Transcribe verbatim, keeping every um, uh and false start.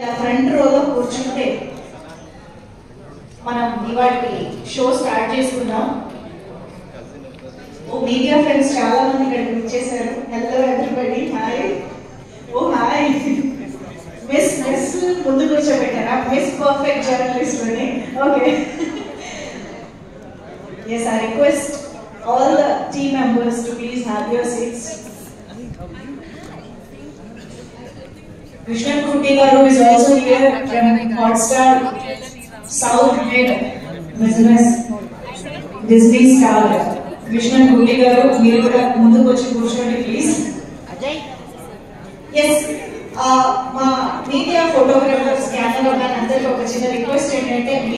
Front రోలో కూర్చుంటే మనం ఇవాటి షో స్టార్ట్ చేసుకున్నాం. ఓ మీడియా ఫ్రెండ్స్ చాలా మంది ఇక్కడికి వచ్చేసారు. Hello everybody, hi. Oh hi. Miss miss ముందు కూర్చోబెట్టారా? మిస్ పర్ఫెక్ట్ జర్నలిస్ట్ అని. Okay. Yes, I request all the team members to please have your seats. Krishnan Kuti garu is also here from Hotstar South Mid Business Disney star. Krishnan Kuti garu, మీరు కూడా ముందుకు వచ్చి కూర్చోండి please. Yes, మా media photographers cameramen అందరికీ ఒక చిన్న request ఏంటంటే